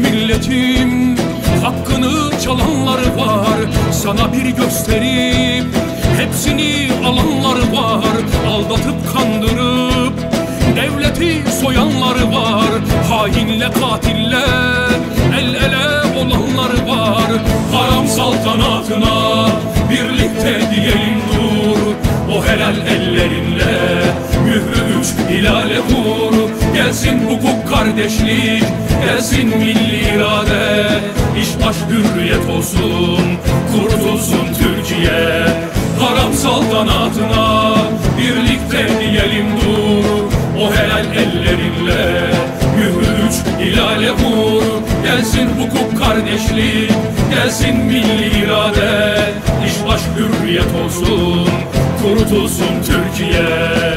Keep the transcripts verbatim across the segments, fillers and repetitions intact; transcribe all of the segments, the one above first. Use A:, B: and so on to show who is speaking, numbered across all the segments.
A: milletim, hakkını çalanlar var. Sana bir gösterip hepsini alanlar var. Aldatıp kandırıp devleti soyanlar var. Hainle katille el ele olanlar var. Haram saltanatına birlikte diyelim dur. O helal ellerinle mührü üç hilale vur. Gelsin hukuk kardeşlik, gelsin milli irade. İş baş hürriyet olsun, kurtulsun Türkiye. Haram saltanatına birlikte diyelim dur. O helal ellerinle mührü üç hilale vur. Gelsin hukuk kardeşlik, gelsin milli irade. İş baş hürriyet olsun, kurtulsun Türkiye.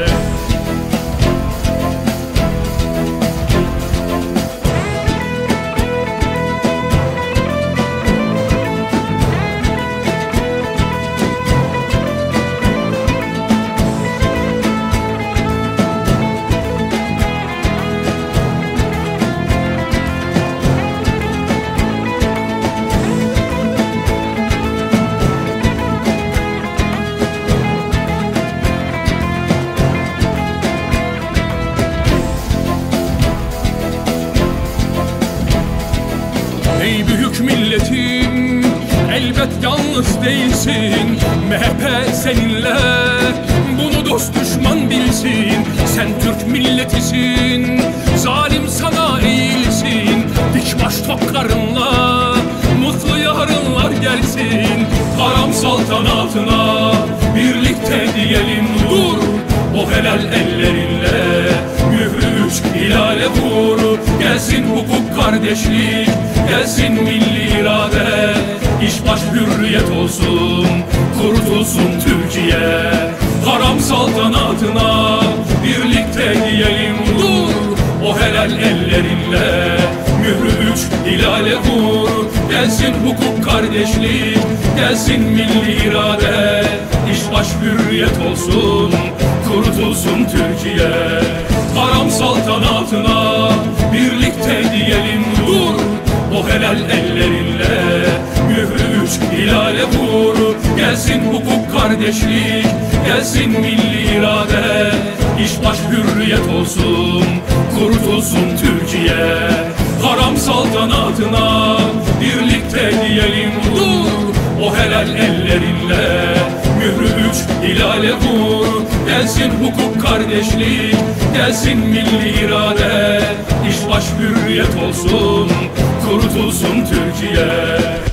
A: Ey büyük milletim, elbet yalnız değilsin. M H P seninle, bunu dost düşman bilsin. Sen Türk milletisin, zalim sana eğilsin. Dik baş tok karınla, mutlu yarınlar gelsin. Haram saltanatına birlikte diyelim dur. O helal ellerinle mührü üç hilale vur. Gelsin hukuk kardeşlik, gelsin milli irade. İş baş hürriyet olsun, kurtulsun Türkiye. Haram saltanatına birlikte diyelim dur. O helal ellerinle mührü üç hilale vur. Gelsin hukuk kardeşlik, gelsin milli irade. İş baş hürriyet olsun, kurtulsun Türkiye. Haram saltanatına birlikte diyelim dur. O helal ellerinle mührü üç hilale vur. Gelsin hukuk kardeşlik, gelsin milli irade. İş baş hürriyet olsun, kurtulsun Türkiye. Haram saltanatına birlikte diyelim dur. O helal ellerinle mührü üç hilale vur. Gelsin hukuk kardeşlik, gelsin milli irade. İş baş hürriyet olsun, kurtulsun Türkiye.